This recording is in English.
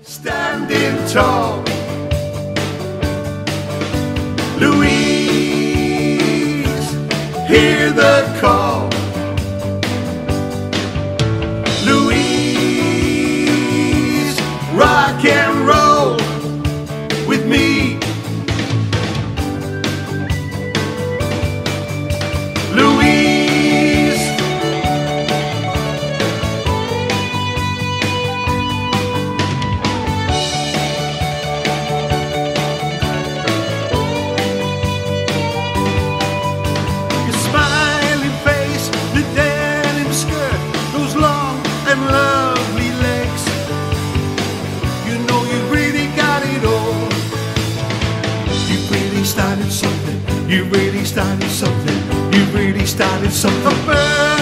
Standing tall, Louise, hear the call. Louise, rock and roll with me. Louise, your smiling face, the denim skirt, those long and lovely legs. You know you really got it all. You really started something. You really started something. You really started something.